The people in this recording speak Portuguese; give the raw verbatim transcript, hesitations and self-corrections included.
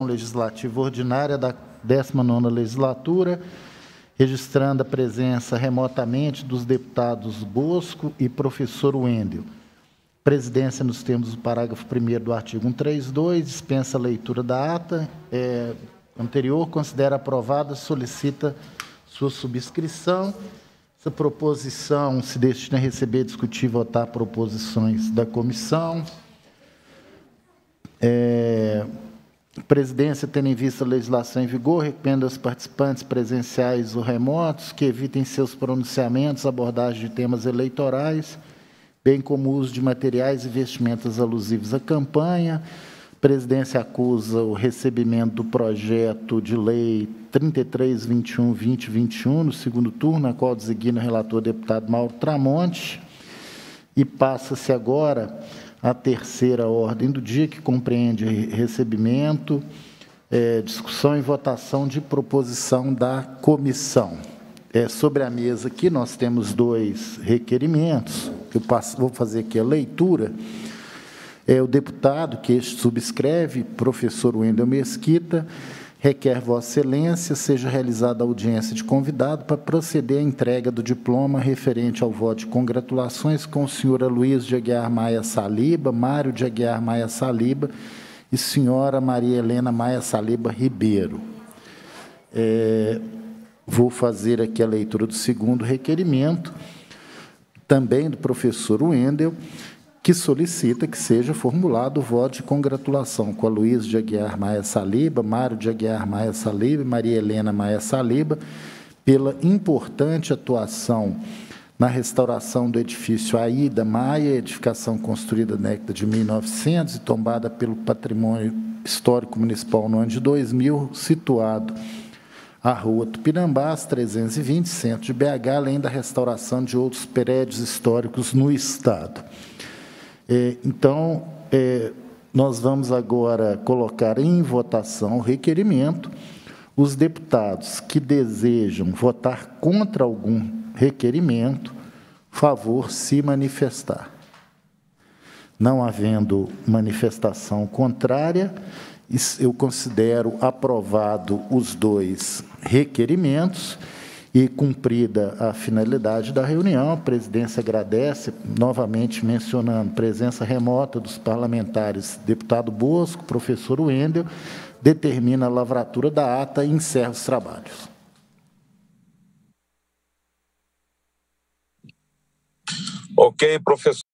Legislativa Ordinária da décima nona Legislatura, registrando a presença remotamente dos deputados Bosco e professor Wendel. Presidência, nos termos do parágrafo primeiro do artigo cento e trinta e dois, dispensa a leitura da ata é, anterior, considera aprovada, solicita sua subscrição. Essa proposição se destina a receber, discutir e votar proposições da comissão. É, Presidência, tendo em vista a legislação em vigor, recomenda aos participantes presenciais ou remotos que evitem seus pronunciamentos, abordagem de temas eleitorais, bem como o uso de materiais e vestimentas alusivos à campanha. A presidência acusa o recebimento do projeto de lei trinta e três, vinte e um, vinte e vinte e um, no segundo turno, na qual designa o relator deputado Mauro Tramonte, e passa-se agora a terceira ordem do dia, que compreende recebimento, é, discussão e votação de proposição da comissão. É, sobre a mesa aqui, nós temos dois requerimentos, que eu passo, vou fazer aqui a leitura. É, o deputado que este subscreve, professor Wendel Mesquita, requer Vossa Excelência seja realizada a audiência de convidado para proceder à entrega do diploma referente ao voto de congratulações com o senhor Aloysio de Aguiar Maia Saliba, Mário de Aguiar Maia Saliba e senhora Maria Helena Maia Saliba Ribeiro. É, vou fazer aqui a leitura do segundo requerimento, também do professor Wendel, que solicita que seja formulado o voto de congratulação com Aloysio de Aguiar Maia Saliba, Mário de Aguiar Maia Saliba e Maria Helena Maia Saliba, pela importante atuação na restauração do edifício Aida Maia, edificação construída na década de mil e novecentos e tombada pelo Patrimônio Histórico Municipal no ano de dois mil, situado à Rua Tupinambás, trezentos e vinte, centro de B H, além da restauração de outros prédios históricos no Estado. É, então, é, nós vamos agora colocar em votação o requerimento. Os deputados que desejam votar contra algum requerimento, favor se manifestar. Não havendo manifestação contrária, eu considero aprovado os dois requerimentos. E, cumprida a finalidade da reunião, a presidência agradece, novamente mencionando, presença remota dos parlamentares deputado Bosco, professor Wendel, determina a lavratura da ata e encerra os trabalhos. Ok, professor.